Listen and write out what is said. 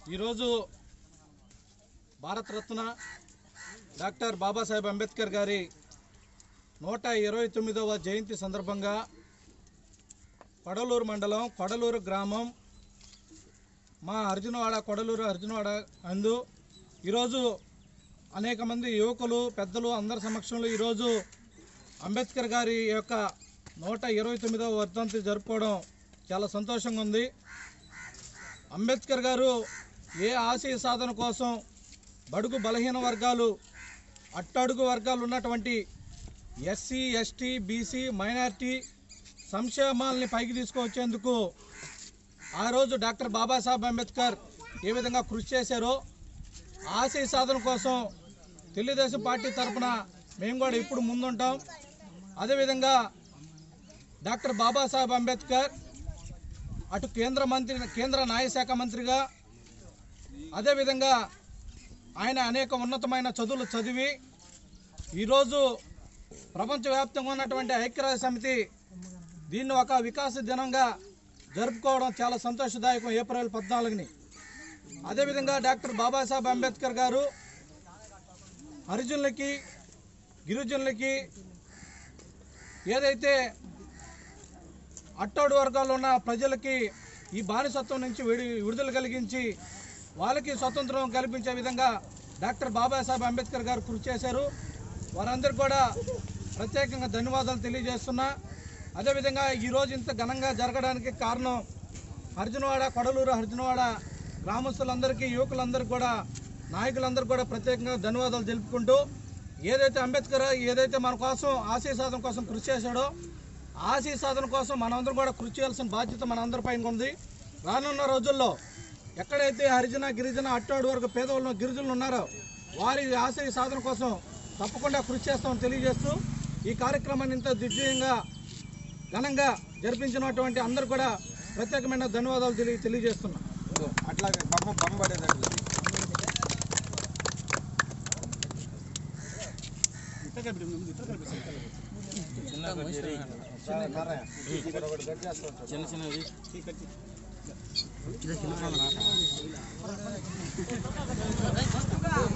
ఈరోజు భారతరత్న డాక్టర్ బాబాసాహెబ్ అంబేద్కర్ గారి 129వ జయంతి సందర్భంగా కొడలూరు మండలం కొడలూరు గ్రామం మా కొడలూరు అర్జునవాడ అందు ఈరోజు అనేక మంది యువకులు పెద్దలు అందరి సమక్షంలో ఈరోజు అంబేద్కర్ గారి యొక్క 129వ వర్ధంతి జరుపుకోవడం చాలా సంతోషంగా ఉంది. అంబేద్కర్ గారు ఏ ఆశయ సాధన కోసం బడుగు బలహీన వర్గాలు అట్టడుగు వర్గాలు ఉన్నటువంటి ఎస్సీ ఎస్టీ బీసీ మైనారిటీ సంక్షేమాలని పైకి తీసుకువచ్చేందుకు ఆ రోజు డాక్టర్ బాబాసాహెబ్ అంబేద్కర్ ఏ విధంగా కృషి చేశారో ఆశయ సాధన కోసం తెలుగుదేశం పార్టీ తరఫున మేము కూడా ఇప్పుడు ముందుంటాం. అదేవిధంగా డాక్టర్ బాబాసాహెబ్ అంబేద్కర్ అటు కేంద్ర న్యాయశాఖ మంత్రిగా అదేవిధంగా ఆయన అనేక ఉన్నతమైన చదువులు చదివి ఈరోజు ప్రపంచవ్యాప్తంగా ఉన్నటువంటి ఐక్యరాజ్య సమితి దీన్ని ఒక వికాస దినంగా జరుపుకోవడం చాలా సంతోషదాయకం ఏప్రిల్ 14ని. అదేవిధంగా డాక్టర్ బాబాసాహెబ్ అంబేద్కర్ గారు హరిజనులకి గిరిజనులకి ఏదైతే అట్టడుగు వర్గాల్లో ఉన్న ప్రజలకి ఈ బానిసత్వం నుంచి విడుదల కలిగించి వాళ్ళకి స్వతంత్రం కల్పించే విధంగా డాక్టర్ బాబాసాహెబ్ అంబేద్కర్ గారు కృషి చేశారు. వారందరికీ కూడా ప్రత్యేకంగా ధన్యవాదాలు తెలియజేస్తున్నా. అదేవిధంగా ఈరోజు ఇంత ఘనంగా జరగడానికి కారణం కొడలూరు అర్జునవాడ గ్రామస్తులందరికీ యువకులందరికీ కూడా నాయకులందరికీ కూడా ప్రత్యేకంగా ధన్యవాదాలు తెలుపుకుంటూ ఏదైతే అంబేద్కర్ మన కోసం ఆశయ సాధన కోసం కృషి చేశాడో ఆశయ సాధన కోసం మనందరం కూడా కృషి చేయాల్సిన బాధ్యత మనందరిపైన ఉంది. రానున్న రోజుల్లో ఎక్కడైతే హరిజన గిరిజన అట్టడుగు వరకు పేదవాళ్ళు గిరిజనులు ఉన్నారో వారి ఆశయ సాధన కోసం తప్పకుండా కృషి చేస్తామని తెలియజేస్తూ ఈ కార్యక్రమాన్ని ఇంత దిగ్విజయంగా ఘనంగా జరిపించినటువంటి అందరూ కూడా ప్రత్యేకమైన ధన్యవాదాలు తెలియజేస్తున్నాం. అట్లాగే బొమ్మ పడేదండి చిన్న